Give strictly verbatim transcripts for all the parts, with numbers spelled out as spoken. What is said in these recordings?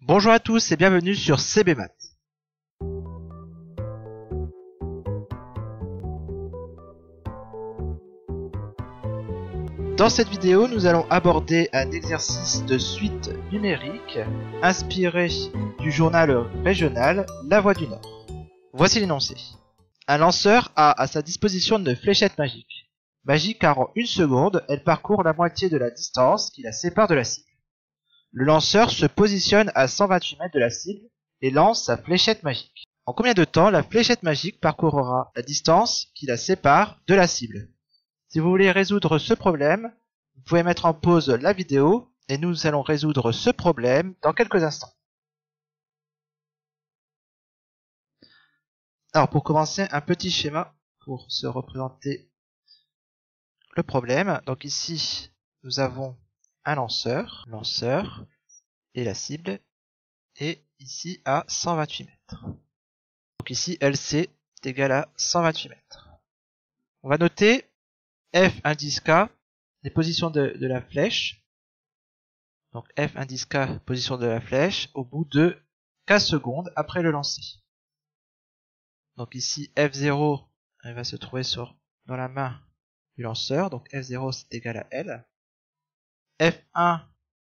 Bonjour à tous et bienvenue sur C B Math. Dans cette vidéo, nous allons aborder un exercice de suite numérique inspiré du journal régional La Voix du Nord. Voici l'énoncé. Un lanceur a à sa disposition une fléchette magique. Magique car en une seconde, elle parcourt la moitié de la distance qui la sépare de la cible. Le lanceur se positionne à cent vingt-huit mètres de la cible et lance sa fléchette magique. En combien de temps la fléchette magique parcourra la distance qui la sépare de la cible? Si vous voulez résoudre ce problème, vous pouvez mettre en pause la vidéo et nous allons résoudre ce problème dans quelques instants. Alors pour commencer, un petit schéma pour se représenter le problème. Donc ici, nous avons un lanceur, lanceur et la cible, et ici à cent vingt-huit mètres. Donc ici L C est égal à cent vingt-huit mètres. On va noter F indice K, les positions de, de la flèche. Donc F indice K, position de la flèche, au bout de K secondes après le lancer. Donc ici F zéro, elle va se trouver sur, dans la main du lanceur, donc F zéro c'est égal à L. F un,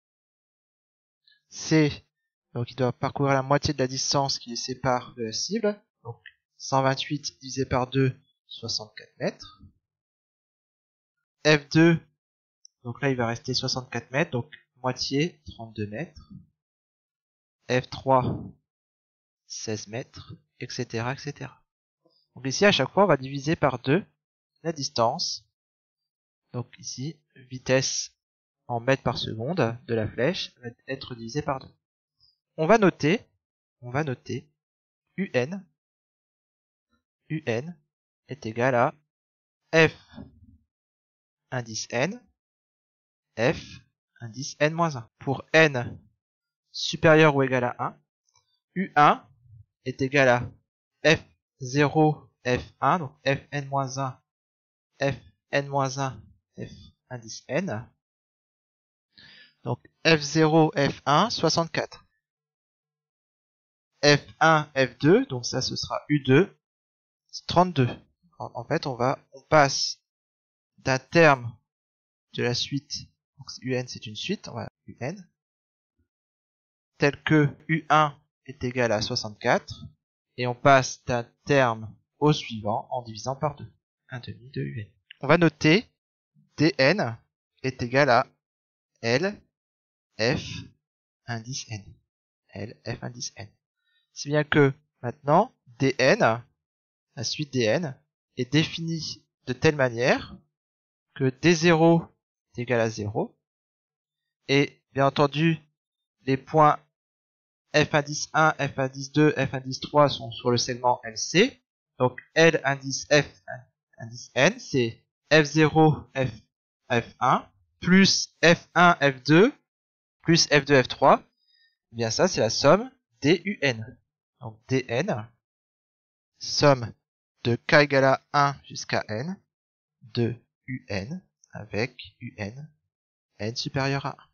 c'est, donc il doit parcourir la moitié de la distance qui les sépare de la cible, donc cent vingt-huit divisé par deux, soixante-quatre mètres. F deux, donc là il va rester soixante-quatre mètres, donc moitié, trente-deux mètres. F trois, seize mètres, et cetera, et cetera. Donc ici à chaque fois on va diviser par deux la distance. Donc ici, vitesse en mètres par seconde de la flèche va être divisée par deux. On va noter, on va noter U N, U N est égal à F indice N, F indice N moins un. Pour N supérieur ou égal à un, U un est égal à F zéro, F un, donc F N moins un, F N moins un, F indice N. Donc F zéro, F un, soixante-quatre. F un, F deux, donc ça ce sera U deux, c'est trente-deux. En, en fait, on va, on passe d'un terme de la suite, donc U N c'est une suite, on va U N, tel que U un est égal à soixante-quatre, et on passe d'un terme au suivant en divisant par deux, un demi de U N. On va noter D N est égal à L, F, indice N. L, F, indice N. Si bien que maintenant, D N, la suite D N, est définie de telle manière que D zéro est égal à zéro, et bien entendu, les points F indice un, F indice deux, F indice trois sont sur le segment L C, donc L indice F indice N, c'est F zéro, F, F un, plus F un, F deux, plus F deux, F trois, et bien ça c'est la somme D U N. Donc D N, somme de K égale à un jusqu'à N, de U N, avec U N, N supérieur à un.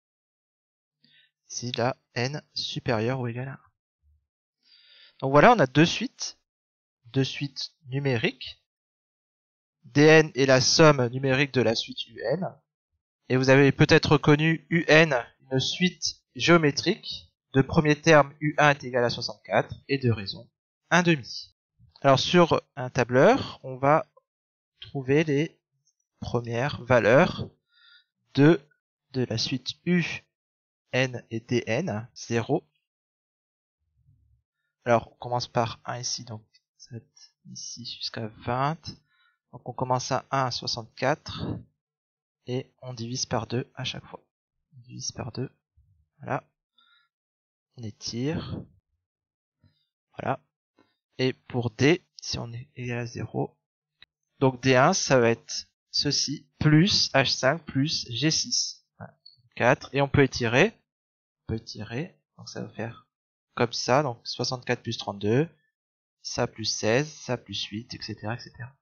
Ici là, N supérieur ou égal à un. Donc voilà, on a deux suites, deux suites numériques. D N est la somme numérique de la suite U N. Et vous avez peut-être reconnu U N, une suite géométrique. De premier terme, U un est égal à soixante-quatre, et de raison, un demi. Alors sur un tableur, on va trouver les premières valeurs de, de la suite U, N et D N, zéro. Alors on commence par un ici, donc ça va être ici jusqu'à vingt. Donc on commence à un, soixante-quatre, et on divise par deux à chaque fois. On divise par deux, voilà. On étire, voilà. Et pour D, si on est égal à zéro, donc D un, ça va être ceci, plus H cinq, plus G six. Voilà. quatre, et on peut étirer, on peut étirer, donc ça va faire comme ça, donc soixante-quatre plus trente-deux, ça plus seize, ça plus huit, et cetera, et cetera.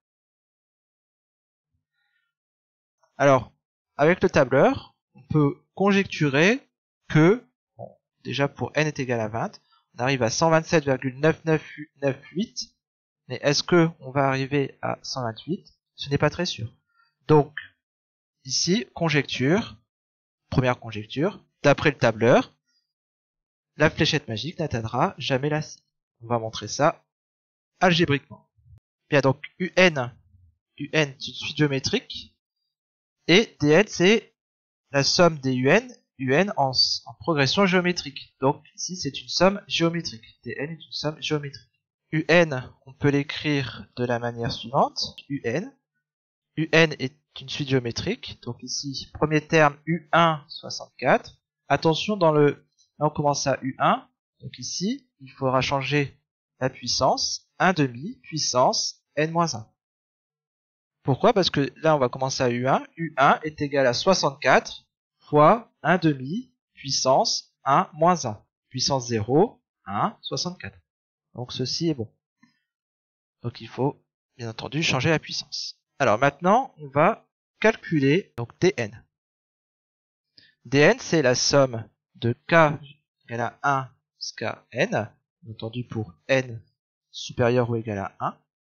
Alors, avec le tableur, on peut conjecturer que, bon, déjà pour n est égal à vingt, on arrive à cent vingt-sept virgule neuf neuf neuf huit, mais est-ce que on va arriver à cent vingt-huit? Ce n'est pas très sûr. Donc, ici, conjecture, première conjecture, d'après le tableur, la fléchette magique n'atteindra jamais la cible. On va montrer ça algébriquement. Bien, donc un, un c'est une suite géométrique, et dn c'est la somme des un, un en, en progression géométrique. Donc ici c'est une somme géométrique. dn est une somme géométrique. Un, on peut l'écrire de la manière suivante. Un, un est une suite géométrique. Donc ici, premier terme un, soixante-quatre. Attention, dans le, là on commence à un. Donc ici, il faudra changer la puissance. un demi, puissance n moins un. Pourquoi? Parce que là, on va commencer à un. un est égal à soixante-quatre fois un demi puissance un moins un. Puissance zéro, un, soixante-quatre. Donc ceci est bon. Donc il faut, bien entendu, changer la puissance. Alors maintenant, on va calculer donc dn. dn, c'est la somme de k égale à un jusqu'à n, bien entendu pour n supérieur ou égal à un.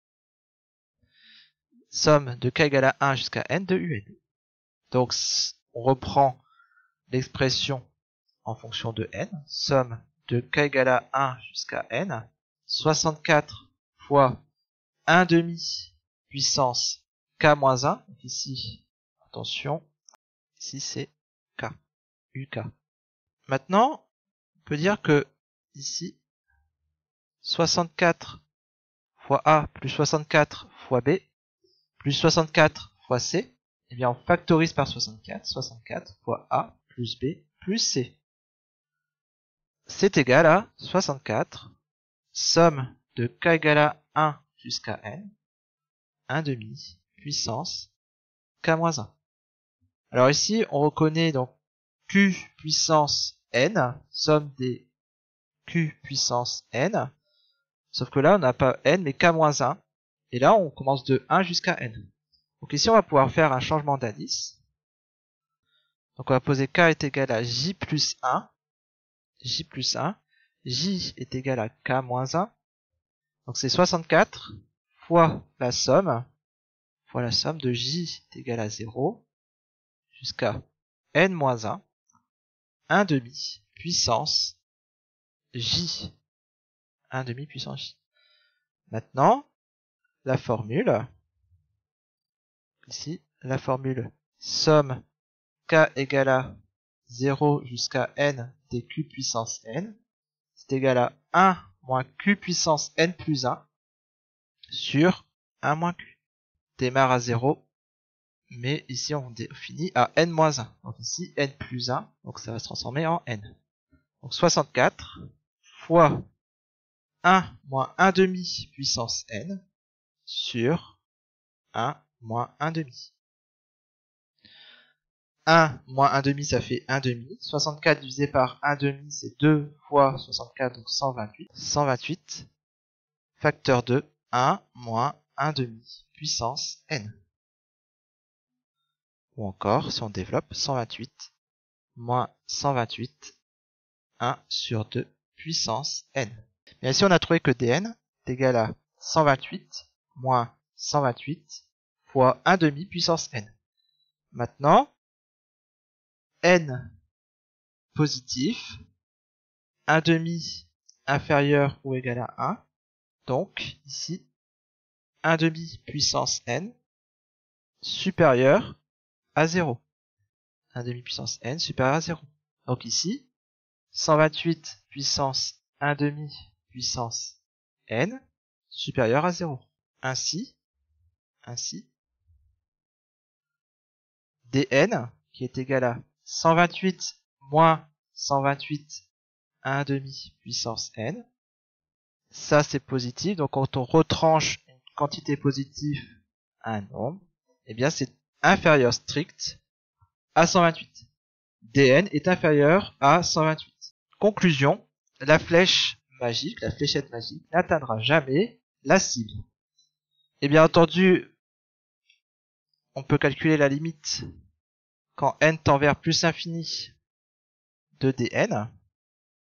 Somme de k égale à un jusqu'à n de un. Donc, on reprend l'expression en fonction de n. Somme de k égale à un jusqu'à n. soixante-quatre fois un demi puissance k moins un. Donc ici, attention, ici c'est k, uk. Maintenant, on peut dire que ici, soixante-quatre fois a plus soixante-quatre fois b plus soixante-quatre fois c, eh bien on factorise par soixante-quatre, soixante-quatre fois a plus b plus c. C'est égal à soixante-quatre, somme de k égale à un jusqu'à n, un demi, puissance, k moins un. Alors ici, on reconnaît donc q puissance n, somme des q puissance n, sauf que là on n'a pas n mais k moins un, et là on commence de un jusqu'à n. Donc ici on va pouvoir faire un changement d'indice. Donc on va poser k est égal à j plus un, j plus un, j est égal à k moins un, donc c'est soixante-quatre fois la somme, fois la somme de j est égal à zéro, jusqu'à n moins un, un demi puissance j, un demi puissance j. Maintenant, la formule, ici, la formule somme k égale à zéro jusqu'à n des q puissance n, c'est égal à un moins q puissance n plus un sur un moins q. Démarre à zéro, mais ici on finit à n moins un. Donc ici n plus un, donc ça va se transformer en n. Donc soixante-quatre fois un moins un demi puissance n sur un moins un demi. un moins un demi, ça fait un demi. soixante-quatre divisé par un demi, c'est deux fois soixante-quatre, donc cent vingt-huit. cent vingt-huit, facteur de un moins un demi puissance n. Ou encore, si on développe, cent vingt-huit moins cent vingt-huit, un sur deux puissance n. Bien ici, on a trouvé que dn est égal à cent vingt-huit moins cent vingt-huit fois un demi puissance n. Maintenant, n positif, un demi inférieur ou égal à un, donc ici un demi puissance n supérieur à zéro. un demi puissance n supérieur à zéro. Donc ici, cent vingt-huit puissance un demi puissance n supérieur à zéro. Ainsi, ainsi, dn qui est égal à cent vingt-huit moins cent vingt-huit un demi puissance n. Ça c'est positif, donc quand on retranche une quantité positive à un nombre, eh bien c'est inférieur strict à cent vingt-huit. dn est inférieur à cent vingt-huit. Conclusion, la flèche magique, la fléchette magique n'atteindra jamais la cible. Et bien entendu, on peut calculer la limite quand n tend vers plus l'infini de dn.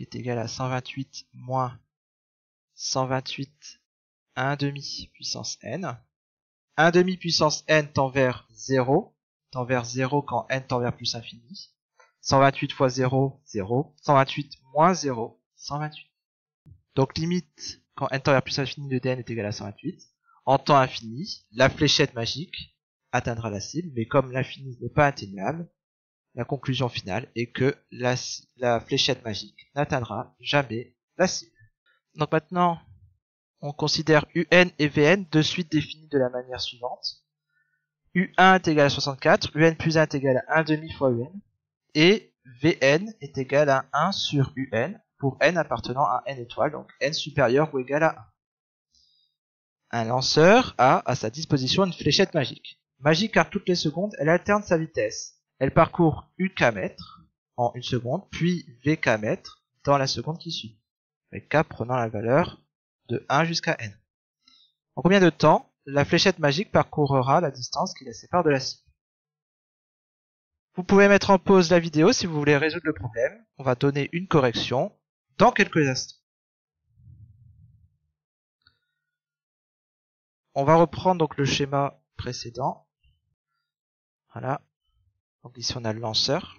qui est égal à cent vingt-huit moins cent vingt-huit un demi puissance n. un demi puissance n tend vers zéro, tend vers zéro quand n tend vers plus infini. cent vingt-huit fois zéro, zéro. cent vingt-huit moins zéro, cent vingt-huit. Donc limite, quand n tend vers plus infini de dn est égal à cent vingt-huit. En temps infini, la fléchette magique atteindra la cible, mais comme l'infini n'est pas atteignable, la conclusion finale est que la, la fléchette magique n'atteindra jamais la cible. Donc maintenant, on considère un et vn de suite définis de la manière suivante. u un est égal à soixante-quatre, un plus un est égal à un demi fois un, et vn est égal à un sur un pour n appartenant à n étoiles, donc n supérieur ou égal à un. Un lanceur a à sa disposition une fléchette magique. Magique car toutes les secondes, elle alterne sa vitesse. Elle parcourt uk mètres en une seconde, puis vk mètres dans la seconde qui suit, avec k prenant la valeur de un jusqu'à n. En combien de temps la fléchette magique parcourra la distance qui la sépare de la cible? Vous pouvez mettre en pause la vidéo si vous voulez résoudre le problème. On va donner une correction dans quelques instants. On va reprendre donc le schéma précédent. Voilà. Donc ici on a le lanceur.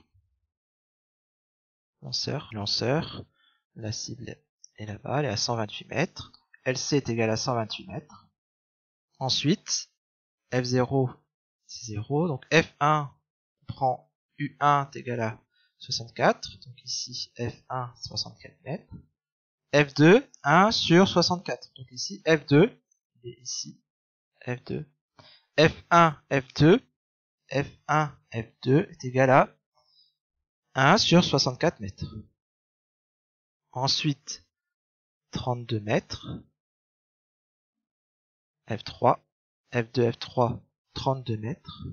Lanceur, lanceur. La cible est là-bas, elle est à cent vingt-huit mètres. L C est égal à cent vingt-huit mètres. Ensuite, F zéro, c'est zéro. Donc F un, on prend U un est égal à soixante-quatre. Donc ici, F un, soixante-quatre mètres. F deux, un sur soixante-quatre. Donc ici, F deux, et ici, F deux. F un, F deux, F un, F deux est égal à un sur soixante-quatre mètres. Ensuite, trente-deux mètres. F trois, F deux, F trois, trente-deux mètres.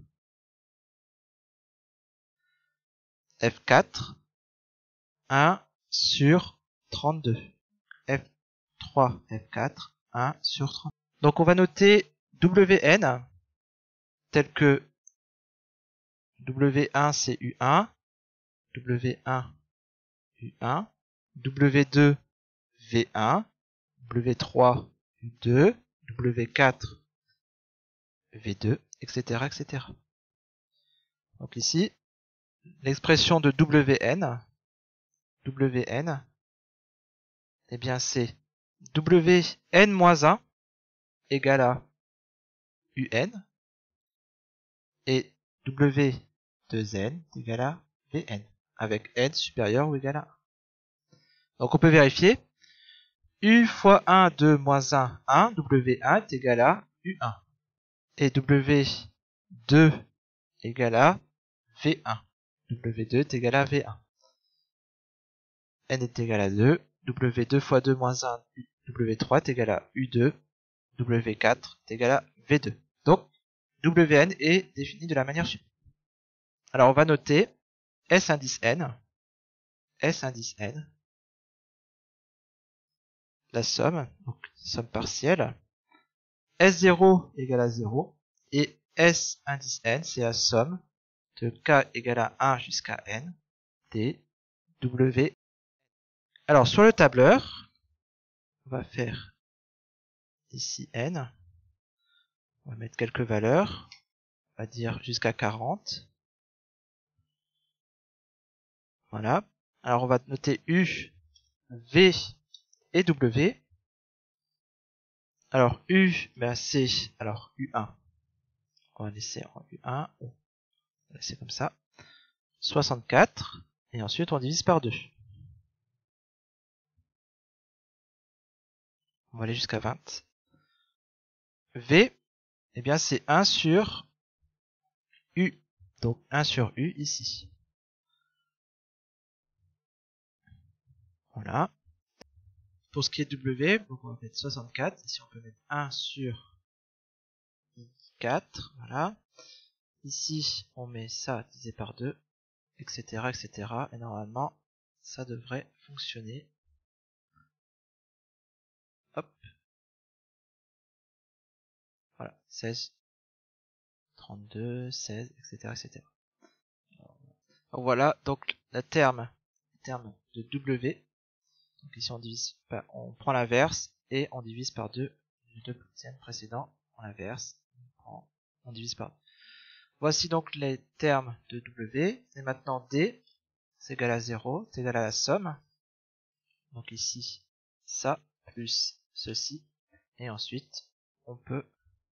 F quatre, un sur trente-deux. F trois, F quatre, un sur trente. Donc on va noter Wn tel que W un c'est U un, W un U un, W deux V un, W trois U deux, W quatre V deux, et cetera, et cetera. Donc ici, l'expression de Wn, Wn, eh bien c'est Wn moins un égale à Un, et W deux n égale à Vn, avec n supérieur ou égal à un. Donc on peut vérifier. U fois un, deux, moins un, un, W un est égal à U un. Et W deux égale à V un. W deux est égal à V un. N est égal à deux. W deux fois deux moins un, W trois est égal à U deux. W quatre est égal à V deux. Donc, Wn est défini de la manière suivante. Alors, on va noter S indice N. S indice N. La somme, donc somme partielle. S zéro égale à zéro. Et S indice N, c'est la somme de K égale à un jusqu'à N des W. Alors, sur le tableur, on va faire ici N. On va mettre quelques valeurs. On va dire jusqu'à quarante. Voilà. Alors, on va noter U, V et W. Alors, U, ben c'est, alors U un. On va laisser en U un. On va laisser comme ça. soixante-quatre. Et ensuite, on divise par deux. On va aller jusqu'à vingt. V, eh bien, c'est un sur U. Donc, un sur U ici. Voilà. Pour ce qui est de W, donc on va mettre soixante-quatre. Ici, on peut mettre un sur quatre. Voilà. Ici, on met ça divisé par deux, et cetera, et cetera. Et normalement, ça devrait fonctionner. Hop. Voilà. seize, trente-deux, seize, et cetera, et cetera. Donc voilà, donc le terme, le terme de W Donc ici on divise par, on prend l'inverse et on divise par deux les deux précédents, on l'inverse, on, on divise par deux. Voici donc les termes de W, et maintenant D, c'est égal à zéro, c'est égal à la somme. Donc ici, ça, plus ceci, et ensuite, on peut,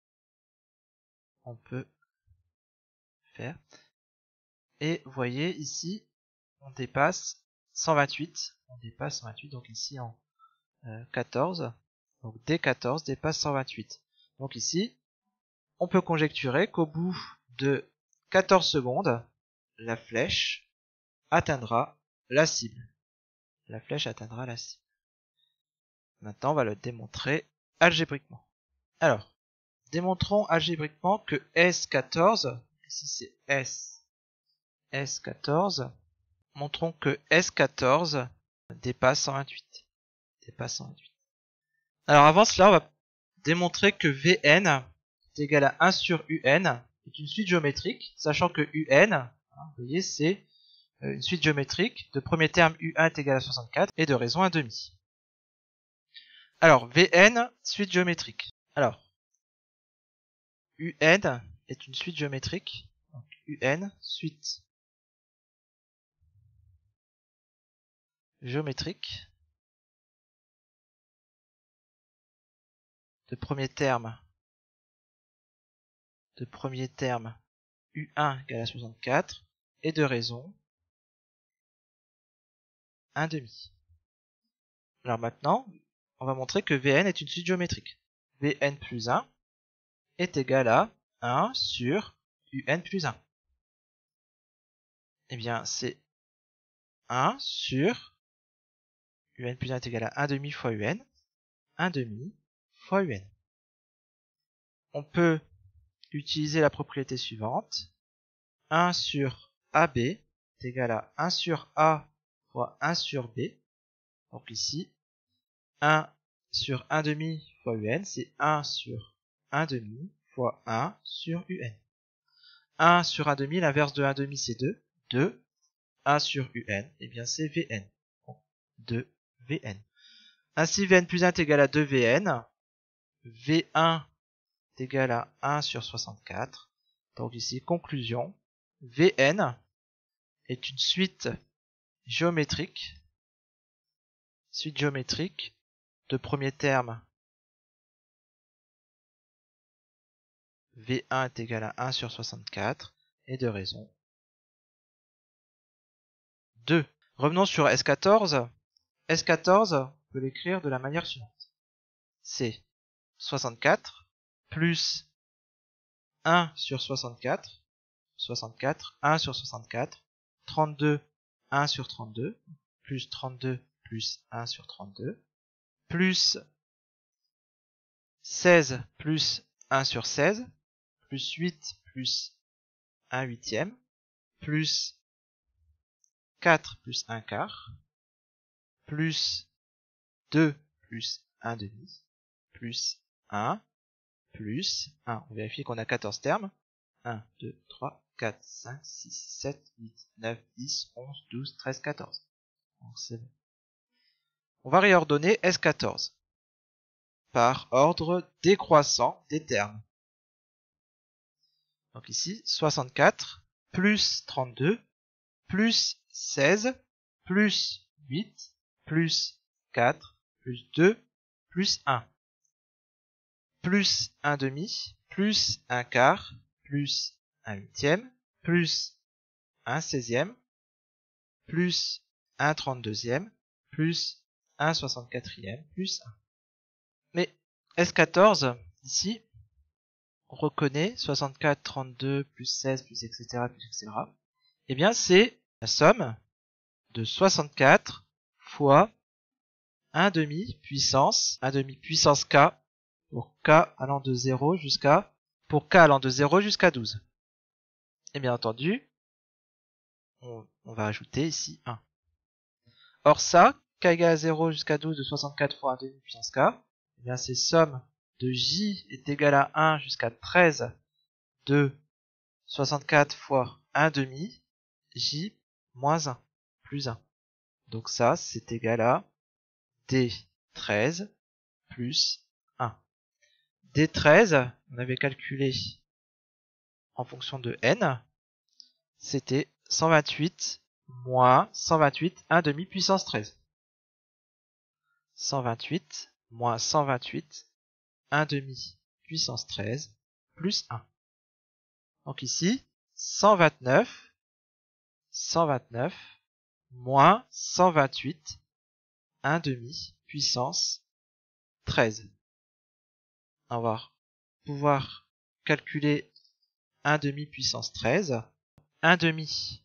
on peut faire. Et vous voyez, ici, on dépasse cent vingt-huit, on dépasse cent vingt-huit, donc ici en euh, quatorze, donc D quatorze dépasse cent vingt-huit. Donc ici, on peut conjecturer qu'au bout de quatorze secondes, la flèche atteindra la cible. La flèche atteindra la cible. Maintenant, on va le démontrer algébriquement. Alors, démontrons algébriquement que S quatorze, ici c'est S, S quatorze, montrons que S quatorze dépasse cent vingt-huit. Dépasse cent vingt-huit. Alors avant cela, on va démontrer que V N est égal à un sur U N est une suite géométrique, sachant que U N, hein, vous voyez, c'est une suite géométrique de premier terme U un est égal à soixante-quatre et de raison un demi. Alors, V N, suite géométrique. Alors, U N est une suite géométrique. Donc, U N, suite géométrique de premier terme de premier terme U un égale à soixante-quatre et de raison un demi. Alors maintenant, on va montrer que V N est une suite géométrique. V N plus un est égal à un sur U N plus un. Eh bien, c'est un sur U N plus un est égal à un demi fois U N. un demi fois U N. On peut utiliser la propriété suivante. un sur A B est égal à un sur A fois un sur B. Donc ici, un sur un demi fois U N, c'est un sur un demi fois un sur U N. un sur un demi, l'inverse de un demi c'est deux. deux. un sur U N, et bien c'est V N. Donc deux V N. Ainsi V N plus un est égal à deux V N. V un est égal à un sur soixante-quatre. Donc ici, conclusion, V N est une suite géométrique, suite géométrique de premier terme V un est égal à un sur soixante-quatre et de raison deux. Revenons sur S quatorze. S quatorze, on peut l'écrire de la manière suivante. C'est soixante-quatre plus un sur soixante-quatre, soixante-quatre, un sur soixante-quatre, trente-deux, un sur trente-deux, plus trente-deux plus un sur trente-deux, plus seize plus un sur seize, plus huit plus un huitième, plus quatre plus un quart, plus deux plus un demi, plus un, plus un. On vérifie qu'on a quatorze termes. un, deux, trois, quatre, cinq, six, sept, huit, neuf, dix, onze, douze, treize, quatorze. Donc c'est bon. On va réordonner S quatorze par ordre décroissant des termes. Donc ici, soixante-quatre plus trente-deux plus seize plus huit plus quatre plus deux plus un. Plus un demi plus un quart plus un huitième plus un seizième plus un trente-deuxième plus un soixante-quatrième plus un. Mais S quatorze, ici, on reconnaît soixante-quatre, trente-deux, plus seize, plus et cetera, plus et cetera. Eh bien, c'est la somme de soixante-quatre fois un demi puissance, un demi puissance k, pour k allant de zéro jusqu'à, pour k allant de zéro jusqu'à douze. Et bien entendu, on, on va ajouter ici un. Or ça, k égale à zéro jusqu'à douze de soixante-quatre fois un demi puissance k, eh bien c'est somme de j est égal à un jusqu'à treize de soixante-quatre fois un demi, j moins un, plus un. Donc ça, c'est égal à D treize plus un. D treize, on avait calculé en fonction de n, c'était cent vingt-huit moins cent vingt-huit, un demi puissance treize. cent vingt-huit moins cent vingt-huit, un demi puissance treize plus un. Donc ici, cent vingt-neuf, cent vingt-neuf moins cent vingt-huit, un demi puissance treize. On va pouvoir calculer un demi puissance treize. un demi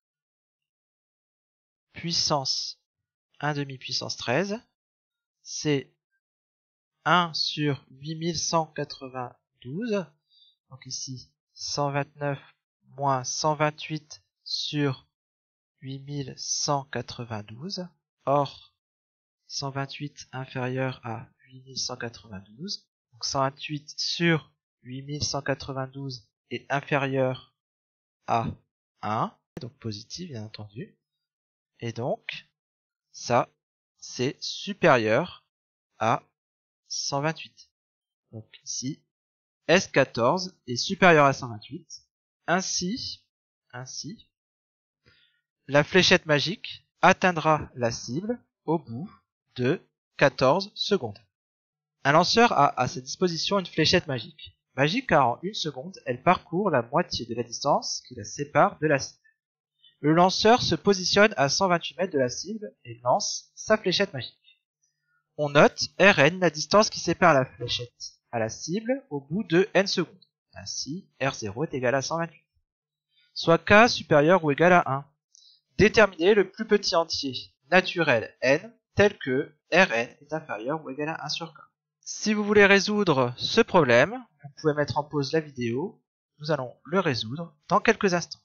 puissance un demi puissance treize, c'est un sur huit mille cent quatre-vingt-douze. Donc ici, cent vingt-neuf moins cent vingt-huit sur huit mille cent quatre-vingt-douze. Or, cent vingt-huit inférieur à huit mille cent quatre-vingt-douze. Donc cent vingt-huit sur huit mille cent quatre-vingt-douze est inférieur à un. Donc positif, bien entendu. Et donc, ça, c'est supérieur à cent vingt-huit. Donc ici, S quatorze est supérieur à cent vingt-huit. Ainsi, ainsi, la fléchette magique atteindra la cible au bout de quatorze secondes. Un lanceur a à sa disposition une fléchette magique. Magique car en une seconde, elle parcourt la moitié de la distance qui la sépare de la cible. Le lanceur se positionne à cent vingt-huit mètres de la cible et lance sa fléchette magique. On note Rn, la distance qui sépare la fléchette à la cible au bout de n secondes. Ainsi, R zéro est égal à cent vingt-huit. Soit K supérieur ou égal à un. Déterminer le plus petit entier naturel n tel que Rn est inférieur ou égal à un sur K. Si vous voulez résoudre ce problème, vous pouvez mettre en pause la vidéo. Nous allons le résoudre dans quelques instants.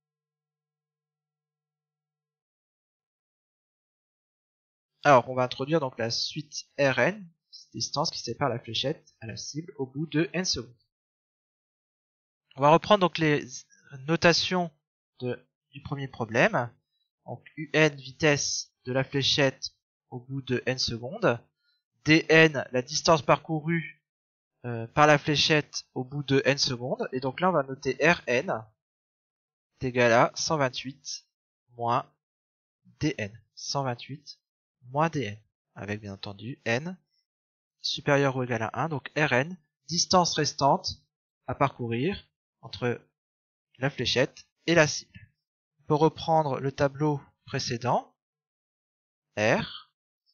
Alors, on va introduire donc la suite Rn, distance qui sépare la fléchette à la cible au bout de n secondes. On va reprendre donc les notations de, du premier problème. Donc un, vitesse de la fléchette au bout de n secondes. Dn, la distance parcourue euh, par la fléchette au bout de n secondes. Et donc là, on va noter Rn est égal à cent vingt-huit moins Dn. cent vingt-huit moins Dn. Avec bien entendu n supérieur ou égal à un. Donc Rn, distance restante à parcourir entre la fléchette et la cible. On peut reprendre le tableau précédent. R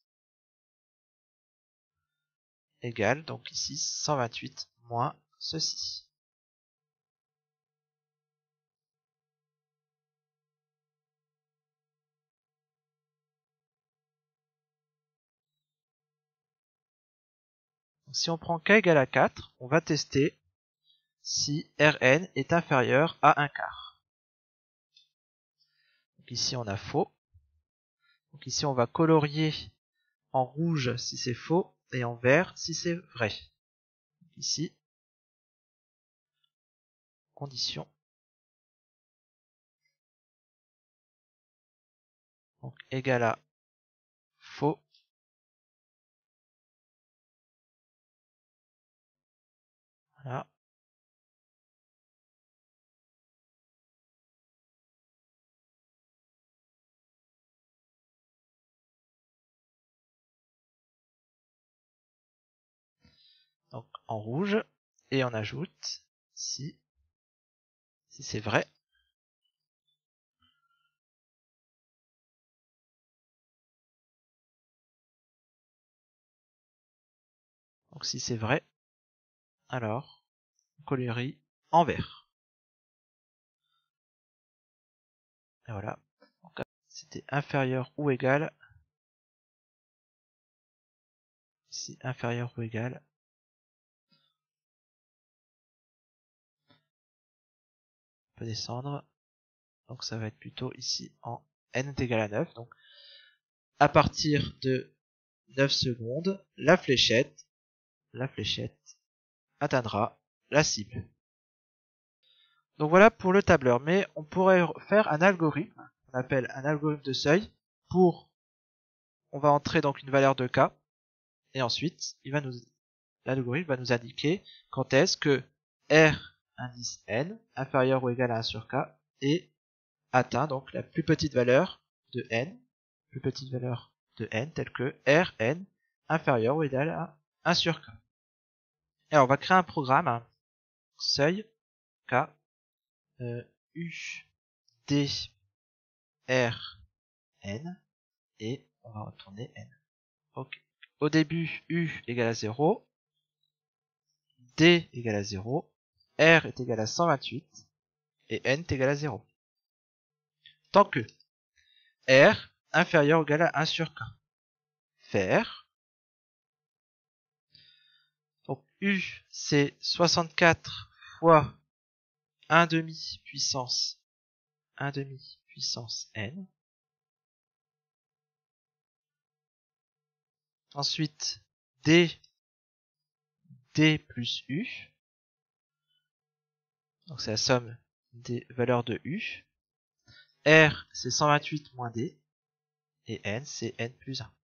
égale donc ici cent vingt-huit moins ceci. Donc, si on prend K égale à quatre, on va tester si Rn est inférieur à un quart. Donc ici on a faux. Donc ici on va colorier en rouge si c'est faux et en vert si c'est vrai. Donc ici, condition. Donc égal à faux. Voilà. Donc en rouge, et on ajoute si, si c'est vrai. Donc si c'est vrai, alors on colorie en vert. Et voilà. Donc c'était inférieur ou égal. Ici inférieur ou égal. On peut descendre. Donc ça va être plutôt ici en n est égal à neuf. Donc à partir de neuf secondes, la fléchette, la fléchette atteindra la cible. Donc voilà pour le tableur, mais on pourrait faire un algorithme, on appelle un algorithme de seuil, pour on va entrer donc une valeur de k, et ensuite, il va nous, l'algorithme va nous indiquer quand est-ce que R indice n inférieur ou égal à un sur k est atteint, donc la plus petite valeur de n, plus petite valeur de n, telle que Rn inférieur ou égal à un sur k. Alors on va créer un programme, hein, seuil k, euh, u, d, r, n, et on va retourner n. Ok. Au début, u égale à zéro, d égale à zéro, r est égal à cent vingt-huit, et n est égal à zéro. Tant que r inférieur ou égal à un sur k. Faire. Donc u c'est soixante-quatre fois un demi puissance un demi puissance n. Ensuite d d plus u. Donc c'est la somme des valeurs de u. R c'est cent vingt-huit moins d. Et n c'est n plus un.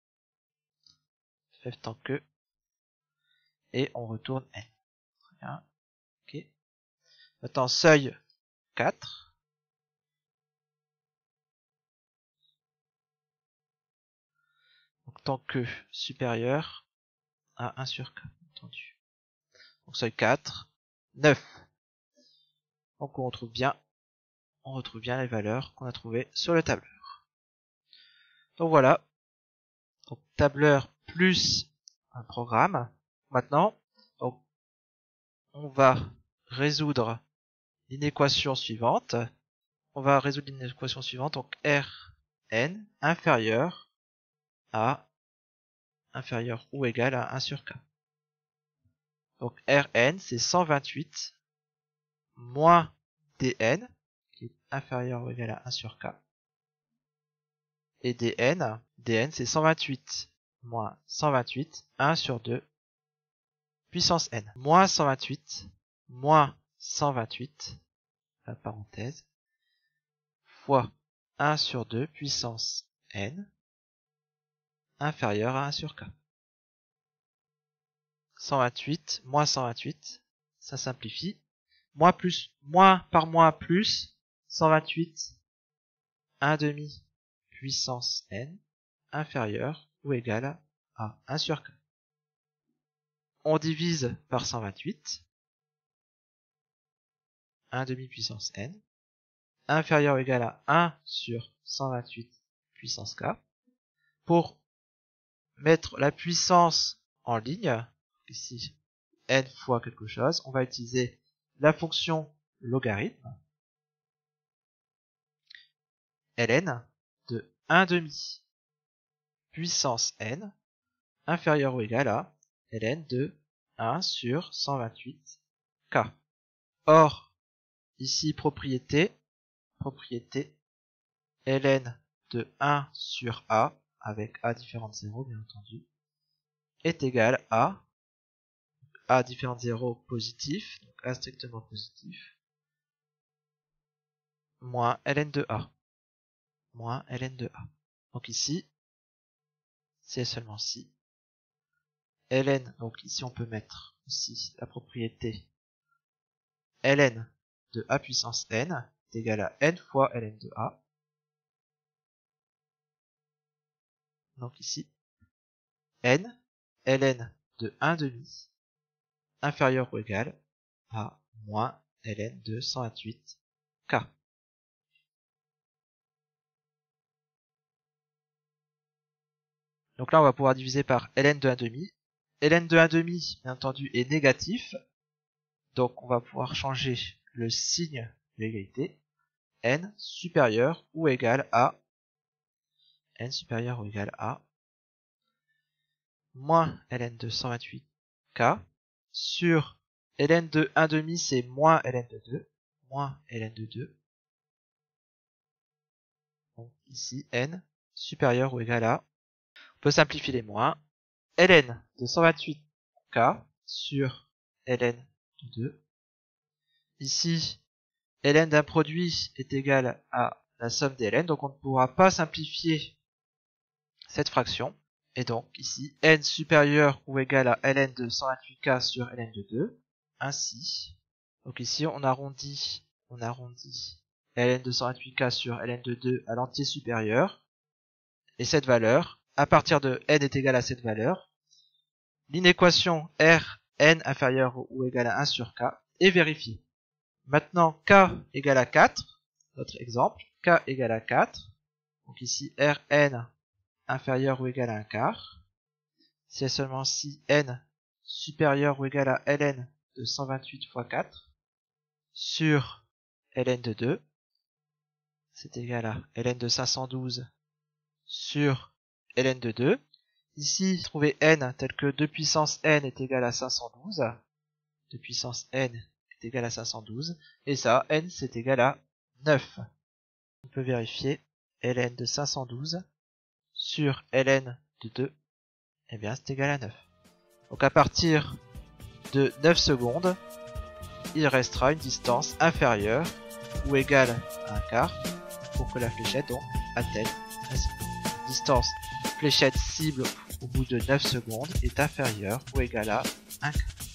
F tant que. Et on retourne n. Très bien. Ok. Maintenant seuil quatre. Donc tant que supérieur à un sur k, entendu. Donc seuil quatre, neuf. Donc on retrouve bien, on retrouve bien les valeurs qu'on a trouvées sur le tableur. Donc voilà. Donc tableur plus un programme. Maintenant, donc, on va résoudre l'inéquation suivante. On va résoudre l'inéquation suivante. Donc Rn inférieur à inférieur ou égal à un sur k. Donc Rn c'est cent vingt-huit moins Dn qui est inférieur ou égal à un sur k. Et Dn, Dn c'est cent vingt-huit moins cent vingt-huit, un sur deux puissance n. Moins cent vingt-huit moins cent vingt-huit, la parenthèse, fois un sur deux puissance n inférieur à un sur k. cent vingt-huit moins cent vingt-huit, ça simplifie. Moins plus, moins par moins plus, cent vingt-huit, un demi puissance n inférieur ou égal à un sur k. On divise par cent vingt-huit, un demi puissance n, inférieur ou égal à un sur cent vingt-huit puissance k. Pour mettre la puissance en ligne, ici n fois quelque chose, on va utiliser la fonction logarithme ln de un demi puissance n inférieur ou égal à ln de un sur cent vingt-huit k. Or, ici propriété, propriété ln de un sur a, avec a différent de zéro bien entendu, est égal à a différent de zéro positif, donc a strictement positif, moins ln de a, moins ln de a. Donc ici, c'est seulement si. Ln, donc ici on peut mettre aussi la propriété ln de a puissance n est égal à n fois ln de a. Donc ici, n, ln de un demi inférieur ou égal à moins ln de cent vingt-huit k. Donc là, on va pouvoir diviser par ln de un demi. Ln de un demi, bien entendu, est négatif. Donc on va pouvoir changer le signe de l'égalité. N supérieur ou égal à n supérieur ou égal à moins ln de cent vingt-huit k sur ln de un demi, c'est moins ln de deux, moins ln de deux. Donc ici, n supérieur ou égal à, on peut simplifier les moins, ln de cent vingt-huit k sur ln de deux. Ici, ln d'un produit est égal à la somme des ln, donc on ne pourra pas simplifier cette fraction. Et donc ici, n supérieur ou égal à ln de cent vingt-huit K sur ln de deux. Ainsi, donc ici on arrondit, on arrondit ln de cent vingt-huit K sur ln de deux à l'entier supérieur. Et cette valeur, à partir de n est égal à cette valeur, l'inéquation Rn inférieur ou égal à un sur K est vérifiée. Maintenant, K égale à quatre, notre exemple, K égale à quatre, donc ici Rn inférieur ou égal à un quart, si et seulement si n supérieur ou égal à ln de cent vingt-huit fois quatre sur ln de deux, c'est égal à ln de cinq cent douze sur ln de deux. Ici, trouver n tel que deux puissance n est égal à cinq cent douze, deux puissance n est égal à cinq cent douze, et ça, n c'est égal à neuf. On peut vérifier ln de cinq cent douze sur ln de deux, et bien c'est égal à neuf. Donc à partir de neuf secondes, il restera une distance inférieure ou égale à un quart pour que la fléchette donc atteigne la cible. Distance fléchette cible au bout de neuf secondes est inférieure ou égale à un quart.